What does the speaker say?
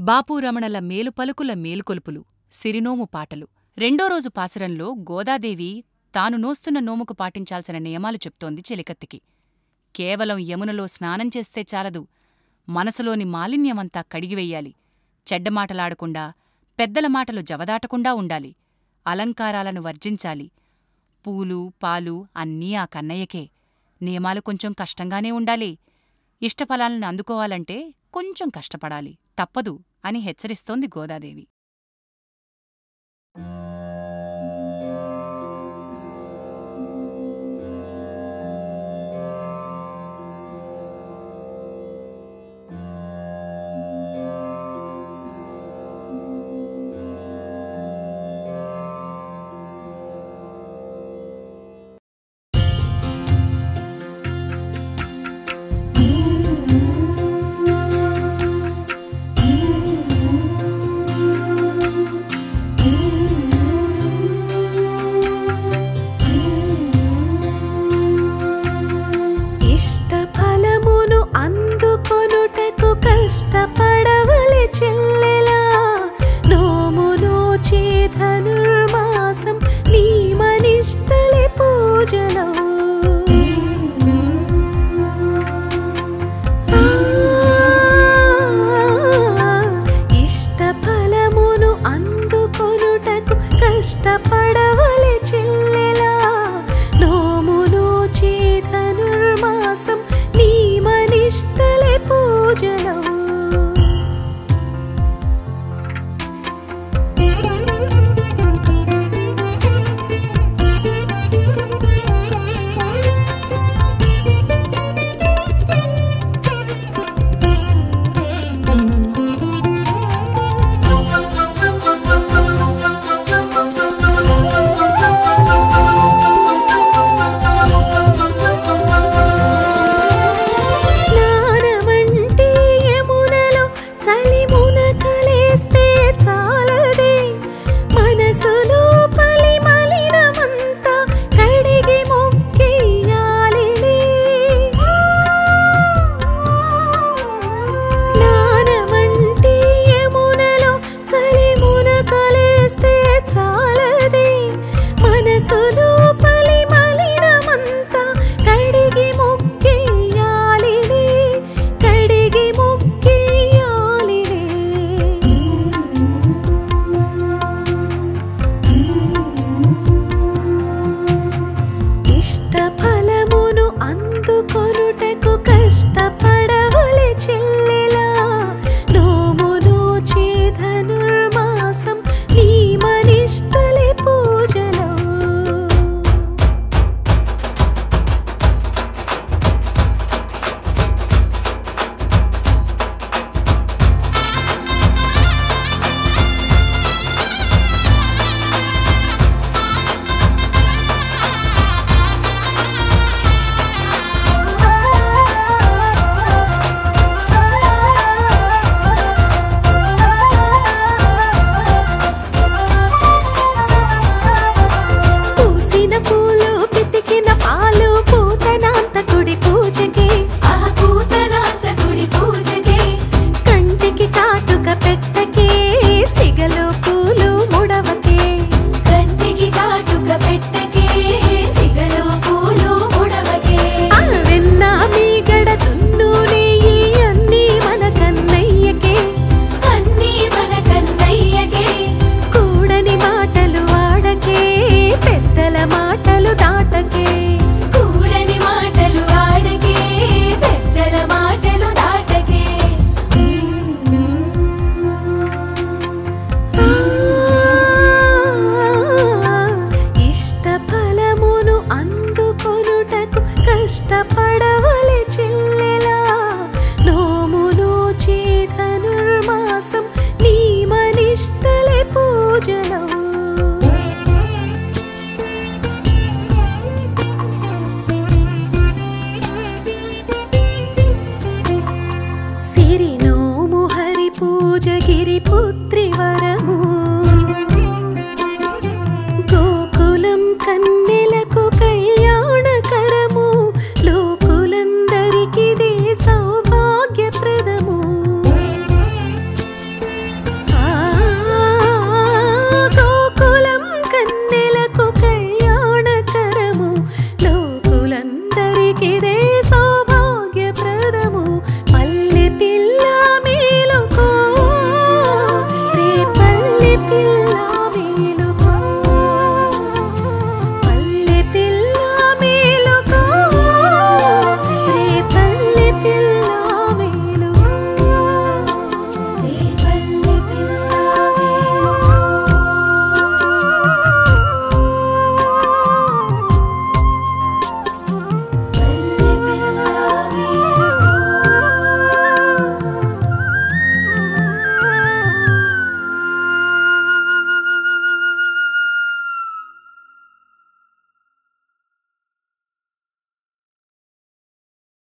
బాపు-రమణల మేలుపలుకుల మేలుకొలుపులు, సిరినోము పాటలు. రెండో రోజు పాసురంలో గోదాదేవి తాను నోస్తున్న నోముకు పాటించాల్సిన నియమాలు చెప్తోంది చెలికత్తెకి. కేవలం యమునలో స్నానం చేస్తే చాలదు, మనసులోని మాలిన్యమంతా కడిగివెయ్యాలి. చెడ్డమాటలాడకుండా, పెద్దల మాటలు జవదాటకుండా ఉండాలి. అలంకారాలను వర్జించాలి. పూలు, పాలు అన్నీ ఆ కన్నయ్యకే. నియమాలు కొంచెం కష్టంగానే ఉండాలి. ఇష్టఫలాలను అందుకోవాలంటే కొంచెం కష్టపడాలి, తప్పదు అని హెచ్చరిస్తోంది గోదాదేవి. ఇష్టఫలమును అందుకొనుటకు కష్టపడవలె చెల్లెలా, నోము నోచే ధనుర్మాసం నియమనిష్టలే పూజలో. ఇష్టఫలమును అందుకొనుటకు కష్టపడవలె చెల్లెలా, నోము నోచే ధనుర్మాసం నియమనిష్టలే పూజలో. స్నానమంటే యమునలో చలిమున కలిస్తే చాలదే, మనసులో పలి మలినమంతా కడిగి మొక్కెయ్యాలిలే. స్నానమంటే యమునలో చలిమున కలిస్తే చాలదే, మనసులో